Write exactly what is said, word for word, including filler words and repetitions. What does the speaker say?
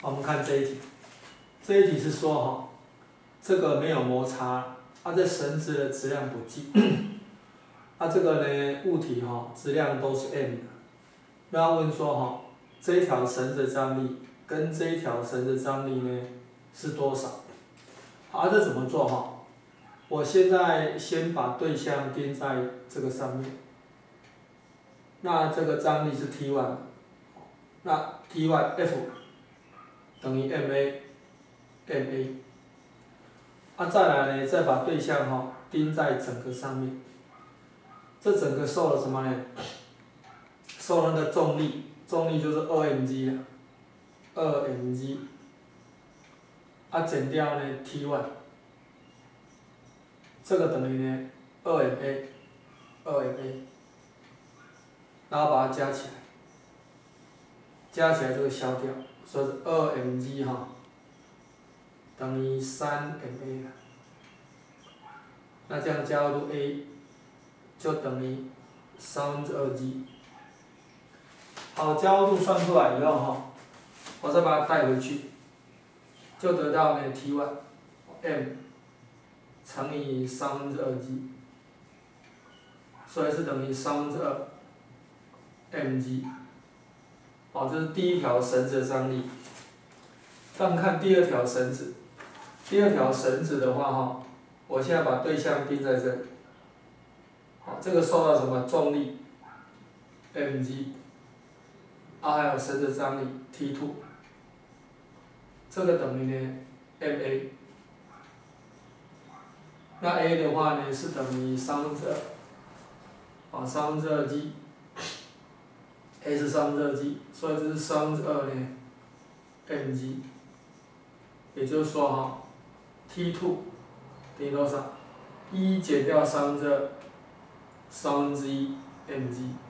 我们看这一题，这一题是说哈，这个没有摩擦，它这绳子的质量不计，它这个呢物体哈质量都是 m 的，那要问说哈，这一条绳子张力跟这一条绳子张力呢是多少？好，这怎么做哈？我现在先把对象钉在这个上面，那这个张力是 T 一，那 T 一 F 等于 ma，ma， 啊再来呢，再把对象哈钉在整个上面，这整个受了什么呢？受那个重力，重力就是 二 mg 啊，二 mg， 啊减掉呢 T 一。这个等于呢 二 ma， 二 ma， 然后把它加起来，加起来这个消掉，所以是二 mg 哈等于三 ma， 那这样加入 a 就等于三分之二 g。好，加速度算出来以后哈，我再把它带回去，就得到呢 T 一 m。乘以三分之二 g， 所以是等于三分之二 mg。好，这是第一条绳子的张力。再看第二条绳子，第二条绳子的话哈，我现在把对象钉在这里。好，这个受到什么重力 mg， 啊还有绳子张力 T 二， 这个等于呢 ma。那 a 的话呢是等于三分之二，啊三分之二 g，a 是三分之二 g， 所以这是三分之二呢 mg， 也就是说哈 ，T 二 等于多少？一减掉三分之二，三分之一 mg。